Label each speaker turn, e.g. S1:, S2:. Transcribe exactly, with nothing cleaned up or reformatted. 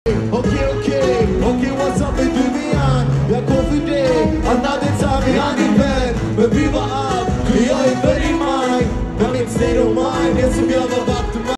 S1: Okay, okay, okay, what's up with me on? Ja, Coffee Day, another time, ja, die Band, wir biegen ab, wir